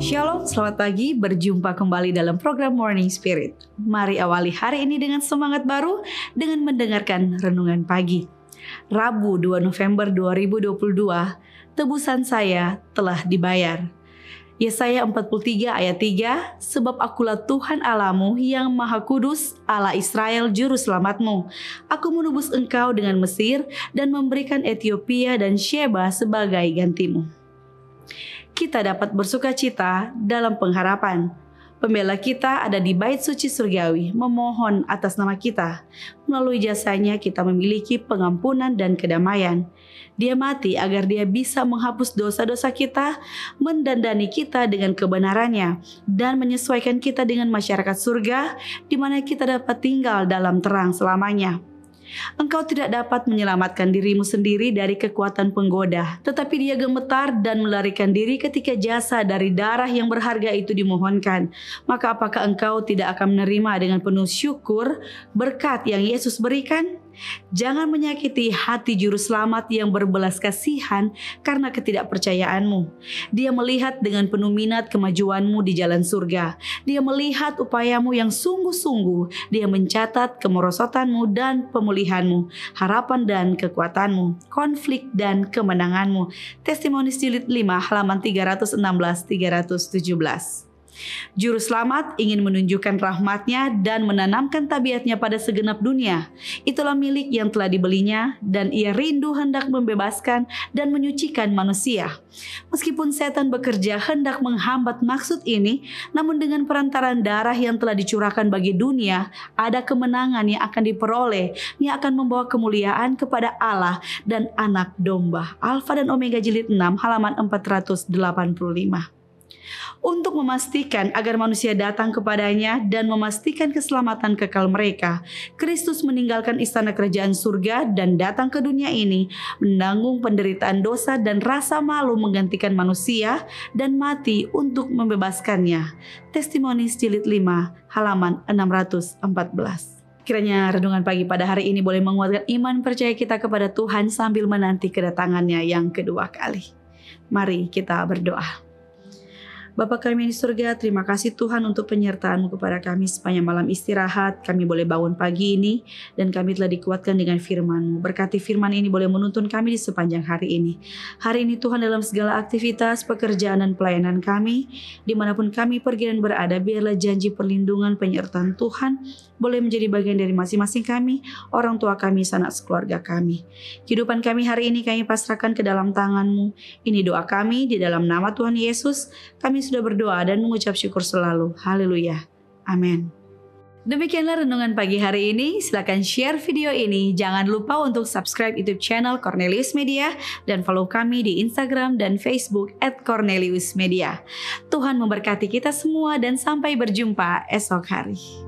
Shalom, selamat pagi, berjumpa kembali dalam program Morning Spirit. Mari awali hari ini dengan semangat baru dengan mendengarkan renungan pagi. Rabu 2 November 2022, tebusan saya telah dibayar. Yesaya 43 ayat 3, sebab akulah Tuhan Allahmu yang maha kudus, Allah Israel juru selamatmu. Aku menebus engkau dengan Mesir dan memberikan Ethiopia dan Sheba sebagai gantimu. Kita dapat bersuka cita dalam pengharapan. Pembela kita ada di bait suci surgawi, memohon atas nama kita. Melalui jasanya kita memiliki pengampunan dan kedamaian. Dia mati agar dia bisa menghapus dosa-dosa kita, mendandani kita dengan kebenarannya, dan menyesuaikan kita dengan masyarakat surga, di mana kita dapat tinggal dalam terang selamanya. Engkau tidak dapat menyelamatkan dirimu sendiri dari kekuatan penggoda, tetapi dia gemetar dan melarikan diri ketika jasa dari darah yang berharga itu dimohonkan. Maka apakah engkau tidak akan menerima dengan penuh syukur berkat yang Yesus berikan? Jangan menyakiti hati juru selamat yang berbelas kasihan karena ketidakpercayaanmu. Dia melihat dengan penuh minat kemajuanmu di jalan surga. Dia melihat upayamu yang sungguh-sungguh. Dia mencatat kemerosotanmu dan pemulihanmu, harapan dan kekuatanmu, konflik dan kemenanganmu. Testimoni jilid 5 halaman 316-317. Juru selamat ingin menunjukkan rahmatnya dan menanamkan tabiatnya pada segenap dunia. Itulah milik yang telah dibelinya dan ia rindu hendak membebaskan dan menyucikan manusia. Meskipun setan bekerja hendak menghambat maksud ini, namun dengan perantaran darah yang telah dicurahkan bagi dunia, ada kemenangan yang akan diperoleh, yang akan membawa kemuliaan kepada Allah dan Anak Domba. Alfa dan Omega jilid 6 halaman 485. Untuk memastikan agar manusia datang kepadanya dan memastikan keselamatan kekal mereka, Kristus meninggalkan istana kerajaan surga dan datang ke dunia ini, menanggung penderitaan dosa dan rasa malu menggantikan manusia dan mati untuk membebaskannya. Testimoni jilid 5 halaman 614. Kiranya renungan pagi pada hari ini boleh menguatkan iman percaya kita kepada Tuhan sambil menanti kedatangannya yang kedua kali. Mari kita berdoa. Bapa kami di surga, terima kasih Tuhan untuk penyertaan-Mu kepada kami sepanjang malam istirahat. Kami boleh bangun pagi ini dan kami telah dikuatkan dengan firman-Mu. Berkati firman ini boleh menuntun kami di sepanjang hari ini. Hari ini Tuhan dalam segala aktivitas, pekerjaan dan pelayanan kami, dimanapun kami pergi dan berada, biarlah janji perlindungan penyertaan Tuhan boleh menjadi bagian dari masing-masing kami, orang tua kami, sanak sekeluarga kami. Kehidupan kami hari ini kami pasrahkan ke dalam tangan-Mu. Ini doa kami di dalam nama Tuhan Yesus. Kami sudah berdoa dan mengucap syukur selalu. Haleluya. Amin. Demikianlah renungan pagi hari ini. Silakan share video ini. Jangan lupa untuk subscribe YouTube channel Cornelius Media dan follow kami di Instagram dan Facebook @corneliusmedia. Tuhan memberkati kita semua dan sampai berjumpa esok hari.